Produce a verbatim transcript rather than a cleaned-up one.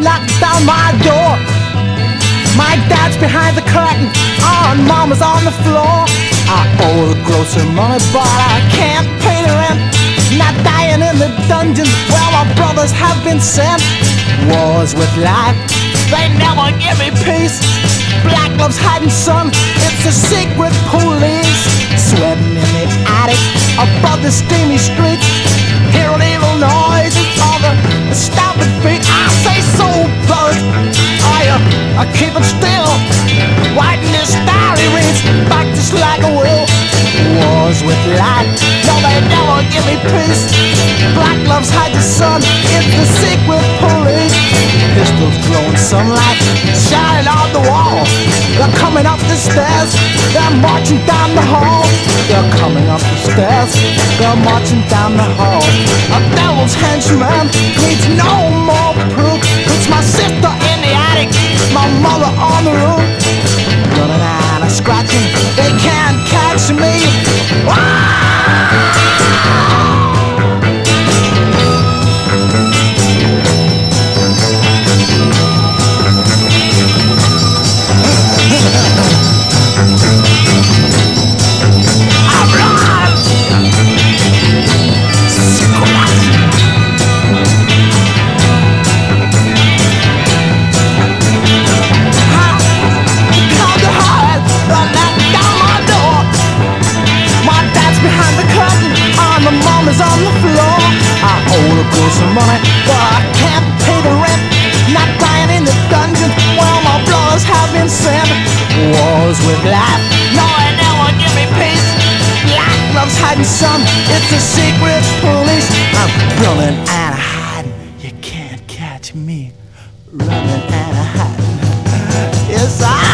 knocked down my door. My dad's behind the curtain, and mama's on the floor. I owe the grocer money, but I can't pay the rent. Not dying in the dungeons, well, my brothers have been sent. Wars with life, they never give me peace. Black gloves hiding sun, it's a secret police. Sweating in the attic, above the steamy streets. Hearing evil noises, all the, the stomping feet. I say so, brothers, I, uh, I keep it still. Writing this diary reads back just like a will. Wars with light, no, they never give me peace. Black gloves hide the sun, it's the secret police. Pistols glowing sunlight, shining on the wall. They're coming up the stairs, they're marching down the hall. They're coming up the stairs, they're marching down the hall. A devil's henchman needs no more proof. It's my sister in the attic, my mother on the roof. Running out of scratching, they can't catch me. Ah! On the floor, I owe the grocer money, but I can't pay the rent. Not dying in the dungeon, well, my brothers have been sent. Wars with life, no, they never give me peace. Black gloves hiding sun, it's a secret police. I'm running and hiding, you can't catch me. Running and hiding, yes I